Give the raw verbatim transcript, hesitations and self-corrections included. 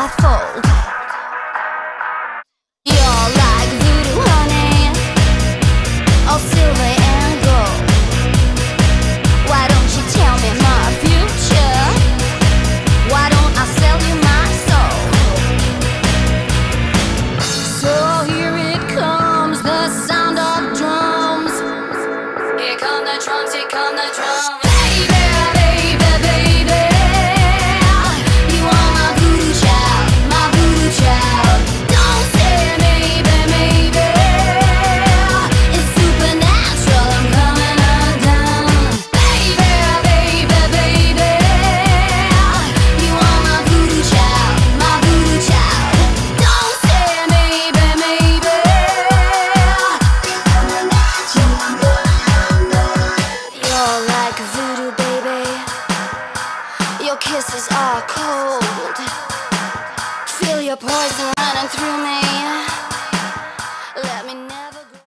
fold. You're like voodoo honey, all silver and gold. Why don't you tell me my future? Why don't I sell you my soul? So here it comes, the sound of drums. Here come the drums, here come the drums. Your kisses are cold. Feel your poison running through me.